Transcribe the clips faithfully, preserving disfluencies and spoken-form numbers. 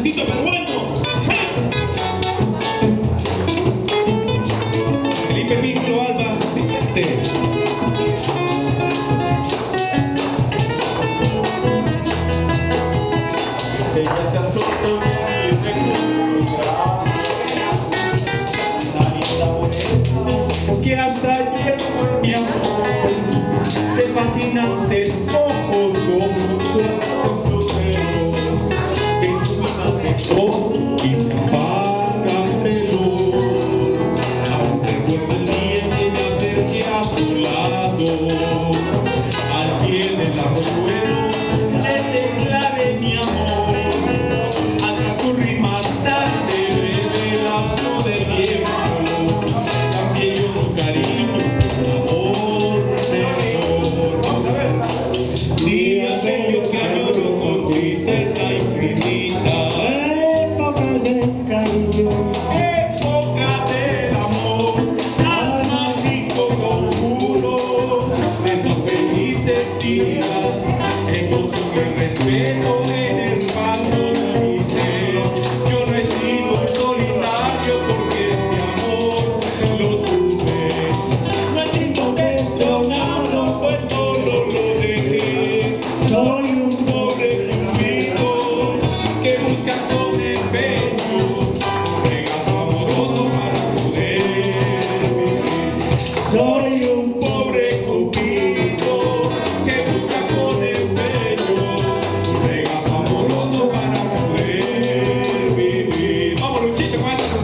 Maldito peruano. Felipe Víctor Alba, asistente. Ella se asustó y recurrió la linda morena que hasta ayer fue mi amor, de fascinantes ojos como tu crucero, de iluminante con y me apaga reloj. Aún recuerdo el día en que me acerqué a tu lado, al pie del arroyuelo le declaré mi amor. Al transcurrir más tarde breve lapso de tiempo, cambié yo tu cariño por amor mejor. Vamos a ver. Días bellos que añoro con tristeza infinita, época del cariño, época del amor, al mágico conjuro de esos felices días en gozo y respeto en el pacto de mi ser. Yo no he sido solitario porque este amor lo tuve. No he sido detonado, pues solo lo dejé. Soy un pobre cupido que busca con empeño un regazo amoroso para poder vivir. Soy un pobre cupido que busca con empeño un regazo amoroso para poder vivir. Vamos, Luchito, con esa.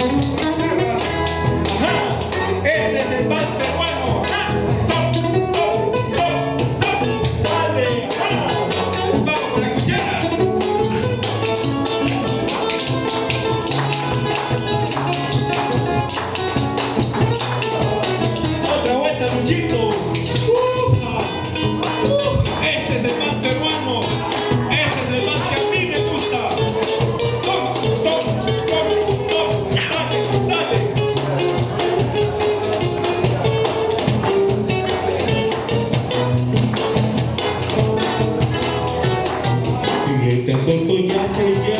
Ajá, este es el vals peruano. Ajá, top, top, top, top. Dale, vamos, vamos con la cuchara. Otra vuelta, Luchito. Upa. Este es el vals peruano. Este es el vals que a mí me gusta. Toma, toma, toma, toma. Dale, dale. Si este asunto ya se